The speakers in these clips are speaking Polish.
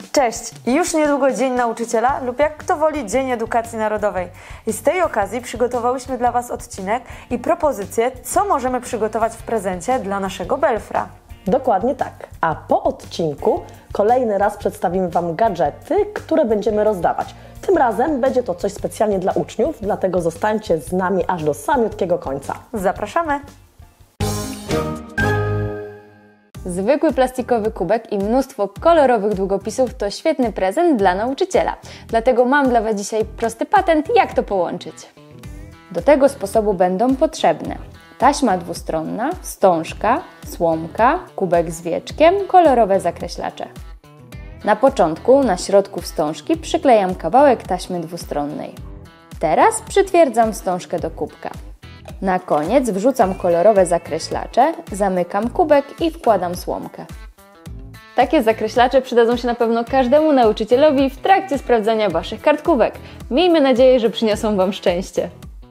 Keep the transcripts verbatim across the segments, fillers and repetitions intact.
Cześć! Już niedługo Dzień Nauczyciela lub jak kto woli Dzień Edukacji Narodowej. I z tej okazji przygotowałyśmy dla Was odcinek i propozycje, co możemy przygotować w prezencie dla naszego belfra. Dokładnie tak. A po odcinku kolejny raz przedstawimy Wam gadżety, które będziemy rozdawać. Tym razem będzie to coś specjalnie dla uczniów, dlatego zostańcie z nami aż do samiutkiego końca. Zapraszamy! Zwykły plastikowy kubek i mnóstwo kolorowych długopisów to świetny prezent dla nauczyciela. Dlatego mam dla Was dzisiaj prosty patent, jak to połączyć. Do tego sposobu będą potrzebne taśma dwustronna, wstążka, słomka, kubek z wieczkiem, kolorowe zakreślacze. Na początku na środku wstążki przyklejam kawałek taśmy dwustronnej. Teraz przytwierdzam wstążkę do kubka. Na koniec wrzucam kolorowe zakreślacze, zamykam kubek i wkładam słomkę. Takie zakreślacze przydadzą się na pewno każdemu nauczycielowi w trakcie sprawdzania Waszych kartkówek. Miejmy nadzieję, że przyniosą Wam szczęście.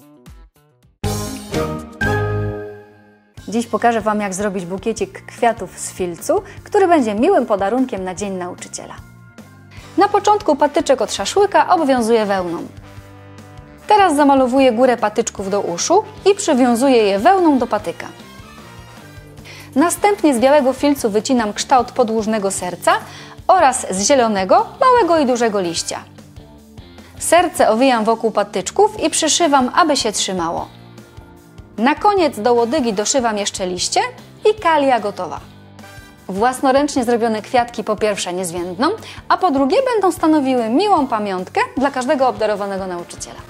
Dziś pokażę Wam, jak zrobić bukiecik kwiatów z filcu, który będzie miłym podarunkiem na Dzień Nauczyciela. Na początku patyczek od szaszłyka obwiązuję wełną. Teraz zamalowuję górę patyczków do uszu i przywiązuję je wełną do patyka. Następnie z białego filcu wycinam kształt podłużnego serca oraz z zielonego, małego i dużego liścia. Serce owijam wokół patyczków i przyszywam, aby się trzymało. Na koniec do łodygi doszywam jeszcze liście i kalia gotowa. Własnoręcznie zrobione kwiatki po pierwsze nie zwiędną, a po drugie będą stanowiły miłą pamiątkę dla każdego obdarowanego nauczyciela.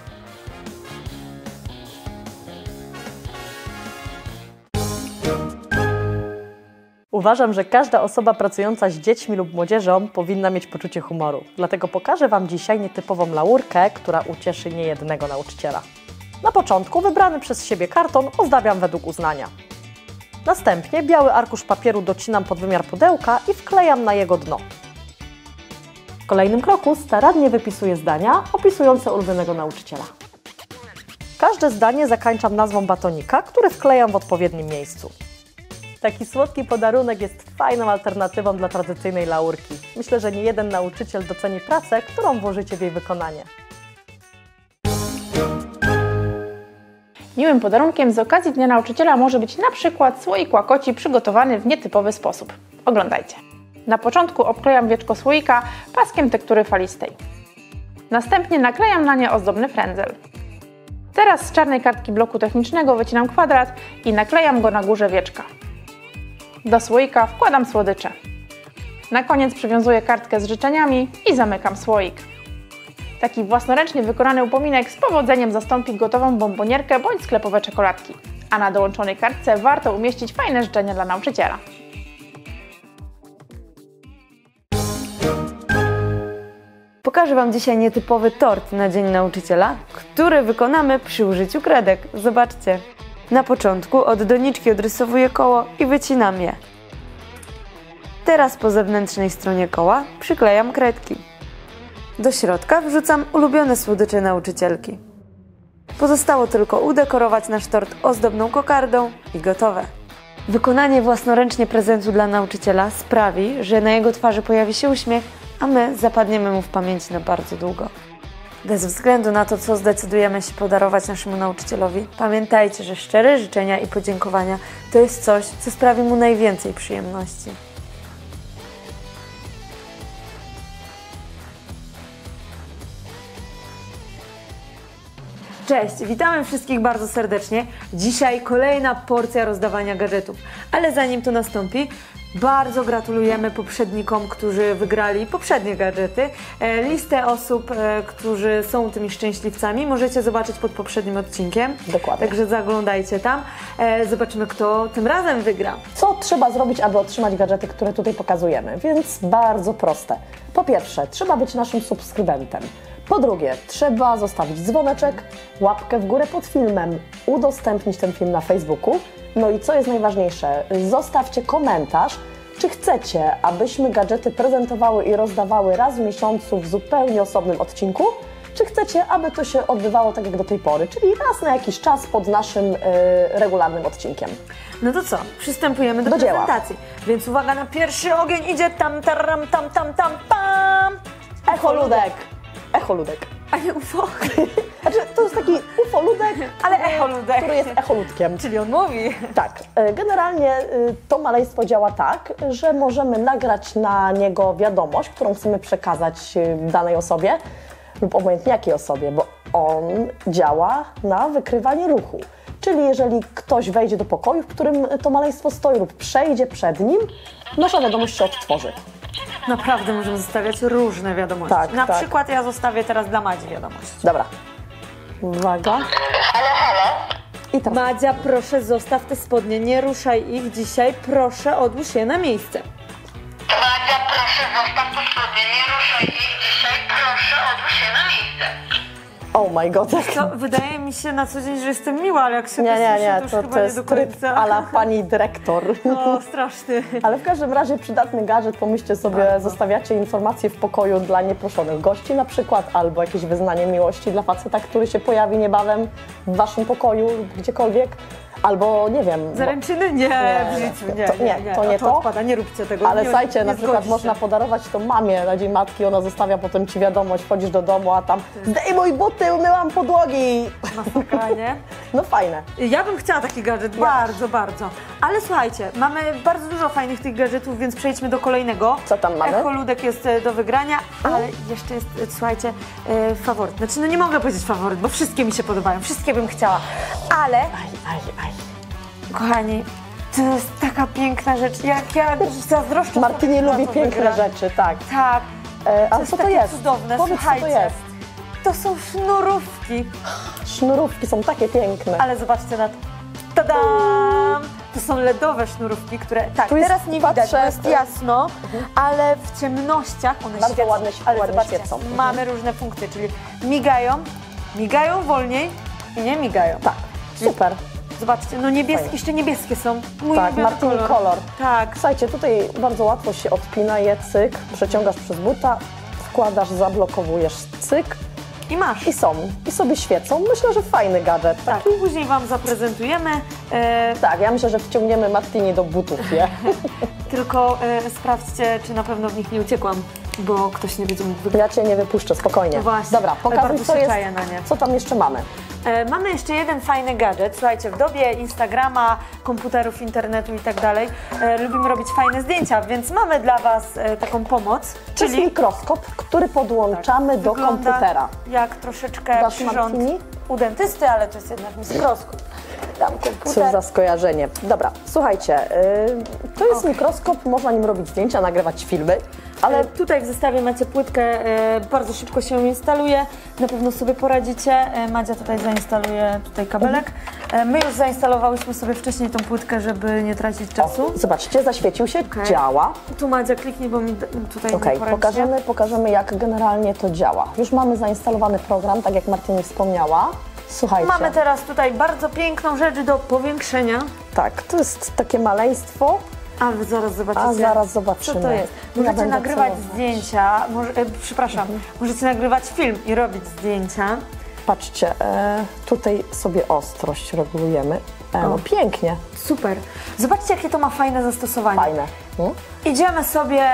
Uważam, że każda osoba pracująca z dziećmi lub młodzieżą powinna mieć poczucie humoru. Dlatego pokażę Wam dzisiaj nietypową laurkę, która ucieszy niejednego nauczyciela. Na początku wybrany przez siebie karton ozdabiam według uznania. Następnie biały arkusz papieru docinam pod wymiar pudełka i wklejam na jego dno. W kolejnym kroku starannie wypisuję zdania opisujące ulubionego nauczyciela. Każde zdanie zakończam nazwą batonika, który wklejam w odpowiednim miejscu. Taki słodki podarunek jest fajną alternatywą dla tradycyjnej laurki. Myślę, że niejeden nauczyciel doceni pracę, którą włożycie w jej wykonanie. Miłym podarunkiem z okazji Dnia Nauczyciela może być na przykład słoik łakoci przygotowany w nietypowy sposób. Oglądajcie. Na początku obklejam wieczko słoika paskiem tektury falistej. Następnie naklejam na nie ozdobny frędzel. Teraz z czarnej kartki bloku technicznego wycinam kwadrat i naklejam go na górze wieczka. Do słoika wkładam słodycze. Na koniec przywiązuję kartkę z życzeniami i zamykam słoik. Taki własnoręcznie wykonany upominek z powodzeniem zastąpi gotową bombonierkę bądź sklepowe czekoladki. A na dołączonej kartce warto umieścić fajne życzenia dla nauczyciela. Pokażę Wam dzisiaj nietypowy tort na Dzień Nauczyciela, który wykonamy przy użyciu kredek. Zobaczcie. Na początku od doniczki odrysowuję koło i wycinam je. Teraz po zewnętrznej stronie koła przyklejam kredki. Do środka wrzucam ulubione słodycze nauczycielki. Pozostało tylko udekorować nasz tort ozdobną kokardą i gotowe. Wykonanie własnoręcznie prezentu dla nauczyciela sprawi, że na jego twarzy pojawi się uśmiech, a my zapadniemy mu w pamięci na bardzo długo. Bez względu na to, co zdecydujemy się podarować naszemu nauczycielowi, pamiętajcie, że szczere życzenia i podziękowania to jest coś, co sprawi mu najwięcej przyjemności. Cześć, witamy wszystkich bardzo serdecznie. Dzisiaj kolejna porcja rozdawania gadżetów, ale zanim to nastąpi, bardzo gratulujemy poprzednikom, którzy wygrali poprzednie gadżety. E, listę osób, e, którzy są tymi szczęśliwcami, możecie zobaczyć pod poprzednim odcinkiem. Dokładnie. Także zaglądajcie tam. E, zobaczymy, kto tym razem wygra. Co trzeba zrobić, aby otrzymać gadżety, które tutaj pokazujemy? Więc bardzo proste. Po pierwsze, trzeba być naszym subskrybentem. Po drugie, trzeba zostawić dzwoneczek, łapkę w górę pod filmem, udostępnić ten film na Facebooku. No i co jest najważniejsze, zostawcie komentarz, czy chcecie, abyśmy gadżety prezentowały i rozdawały raz w miesiącu w zupełnie osobnym odcinku, czy chcecie, aby to się odbywało tak jak do tej pory, czyli raz na jakiś czas pod naszym y, regularnym odcinkiem. No to co? Przystępujemy do, Do dzieła. prezentacji. Więc uwaga, na pierwszy ogień idzie tam, taram, tam, tam, tam, pam! Echoludek. Echoludek. A nie U F O. Znaczy, to jest taki ufoludek, Ale echoludek. który jest echoludkiem. Czyli on mówi. Tak, e, generalnie e, to maleństwo działa tak, że możemy nagrać na niego wiadomość, którą chcemy przekazać e, danej osobie lub obojętnie jakiej osobie, bo on działa na wykrywanie ruchu. Czyli jeżeli ktoś wejdzie do pokoju, w którym to maleństwo stoi lub przejdzie przed nim, nasza wiadomość się odtworzy. Naprawdę możemy zostawiać różne wiadomości. Tak, na tak. przykład ja zostawię teraz dla Madzi wiadomość. Dobra. Uwaga. I teraz Madzia, proszę zostaw te spodnie, nie ruszaj ich dzisiaj, proszę odłóż je na miejsce. Madzia, proszę zostaw te spodnie, nie ruszaj ich dzisiaj, proszę odłóż je na miejsce. oh my god. To wydaje mi się na co dzień, że jestem miła, ale jak się Nie, to nie, słyszy, nie, to już to, chyba to nie jest do tryb końca. ala pani dyrektor. O, straszny. Ale w każdym razie przydatny gadżet, pomyślcie sobie, zostawiacie informacje w pokoju dla nieproszonych gości na przykład, albo jakieś wyznanie miłości dla faceta, który się pojawi niebawem w waszym pokoju lub gdziekolwiek, albo nie wiem. bo- Zaręczyny? Nie, Nie, w życiu, nie, to- nie, nie, nie. to O, nie to. odpada, nie róbcie tego. Ale nie, słuchajcie, nie na przykład zgodzi można się. podarować to mamie na Dzień Matki, ona zostawia potem ci wiadomość, wchodzisz do domu, a tam zdejmuj buty, umyłam podłogi. Masakra, nie? No fajne. Ja bym chciała taki gadżet, bardzo, bardzo. Ale słuchajcie, mamy bardzo dużo fajnych tych gadżetów, więc przejdźmy do kolejnego. Co tam mamy? Echoludek jest e, do wygrania, ale jeszcze jest, e, słuchajcie, e, faworyt. Znaczy, no nie mogę powiedzieć faworyt, bo wszystkie mi się podobają, wszystkie bym chciała. Ale, Aj, aj, aj. kochani, to jest taka piękna rzecz, jak ja zazdroszczę. Martyni sobie, lubi na to piękne wygra. rzeczy, tak. Tak. E, To a jest co to takie jest? cudowne, Powiedz, słuchajcie. co to jest. To są sznurówki. Sznurówki są takie piękne. Ale zobaczcie na to. Tadam! To są ledowe sznurówki, które... Tak, Tu jest- teraz nie widać, patrzę- bo jest jasno, ale w ciemnościach one Bardzo świecą. ładne- ale ładnie zobaczcie, świecą. Mhm. mamy różne funkcje, czyli migają, migają wolniej i nie migają. Tak, super. Zobaczcie, no niebieskie, Fajnie. jeszcze niebieskie są. Mój Tak, ulubiony Martini kolor. kolor. Tak. Słuchajcie, tutaj bardzo łatwo się odpina je, cyk, przeciągasz przez buta, wkładasz, zablokowujesz, cyk I masz. i są. I sobie świecą. Myślę, że fajny gadżet. Tak, później Wam zaprezentujemy. E, Tak, ja myślę, że wciągniemy Martini do butów je. tylko e, sprawdźcie, czy na pewno w nich nie uciekłam, bo ktoś nie będzie mógł wygrać. Ja Cię nie wypuszczę, spokojnie. No właśnie, Dobra, ale pokażę, bardzo co się jest, czaję na nie. co tam jeszcze mamy. E, mamy jeszcze jeden fajny gadżet. Słuchajcie, w dobie Instagrama, komputerów, internetu i tak dalej e, lubimy robić fajne zdjęcia, więc mamy dla Was e, taką pomoc, To jest czyli mikroskop, który podłączamy do wygląda komputera. jak troszeczkę Dasz przyrząd Martini? u dentysty, ale to jest jednak mikroskop. Dam Co komputer. za skojarzenie. Dobra, słuchajcie, yy, to jest mikroskop, można nim robić zdjęcia, nagrywać filmy, ale Ale tutaj w zestawie macie płytkę, e, bardzo szybko się instaluje, na pewno sobie poradzicie. E, Madzia tutaj zainstaluje tutaj kabelek. E, my już zainstalowałyśmy sobie wcześniej tą płytkę, żeby nie tracić czasu. zobaczcie, zaświecił się, działa. Tu Madzia kliknij, bo mi d- tutaj Okej, nie poradzi. pokażemy, pokażemy jak generalnie to działa. Już mamy zainstalowany program, tak jak Martyni wspomniała. Słuchajcie, Mamy teraz tutaj bardzo piękną rzecz do powiększenia, tak, to jest takie maleństwo, a wy zaraz zobaczycie. a zaraz Co zobaczymy. to jest? Ja Możecie będę nagrywać celować. zdjęcia, może, e, przepraszam, możecie nagrywać film i robić zdjęcia. Patrzcie, e, tutaj sobie ostrość regulujemy. E, no O. pięknie, Super. Zobaczcie, jakie to ma fajne zastosowanie. fajne. Hmm? Idziemy sobie,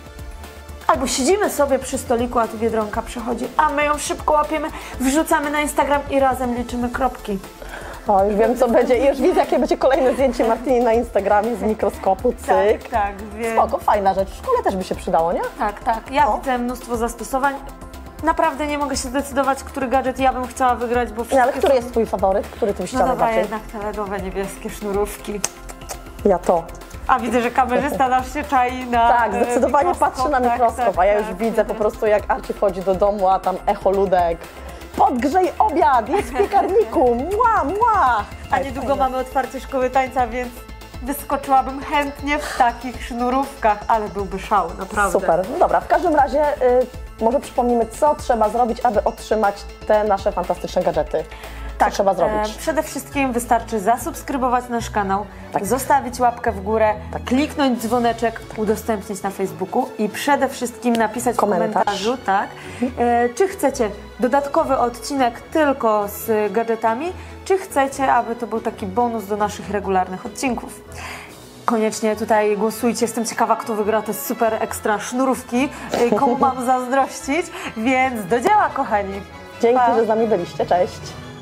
albo siedzimy sobie przy stoliku, a tu Biedronka przychodzi, a my ją szybko łapiemy, wrzucamy na Instagram i razem liczymy kropki. O, już wiem co będzie, już widzę jakie będzie kolejne zdjęcie Martyni na Instagramie z mikroskopu, cyk. Tak, tak, wiem. Spoko, fajna rzecz, w szkole też by się przydało, nie? Tak, tak. Ja O. widzę mnóstwo zastosowań. Naprawdę nie mogę się zdecydować, który gadżet ja bym chciała wygrać, bo wszystkie Nie, ale który są... jest Twój faworyt? Który Ty byś No chciała dawaj najbardziej? jednak te ledowe niebieskie sznurówki. Ja to. A widzę, że kamerzysta nasz się czai na Tak, e, zdecydowanie mikroskop. patrzy na Tak, mikroskop, tak, a ja już tak. widzę po prostu jak Arci wchodzi do domu, a tam echoludek. Podgrzej obiad, jest w piekarniku, mła, mła. A niedługo mamy otwarcie szkoły tańca, więc wyskoczyłabym chętnie w takich sznurówkach, ale byłby szał, naprawdę. Super, no dobra, w każdym razie y, może przypomnimy, co trzeba zrobić, aby otrzymać te nasze fantastyczne gadżety. Co trzeba zrobić? E, przede wszystkim wystarczy zasubskrybować nasz kanał, Tak. zostawić łapkę w górę, kliknąć dzwoneczek, udostępnić na Facebooku i przede wszystkim napisać Komentarz. w komentarzu, tak, e, czy chcecie dodatkowy odcinek tylko z gadżetami, czy chcecie, aby to był taki bonus do naszych regularnych odcinków. Koniecznie tutaj głosujcie, jestem ciekawa, kto wygra te super ekstra sznurówki, e, komu mam zazdrościć, więc do dzieła, kochani. Dzięki, Pa. że z nami byliście. Cześć!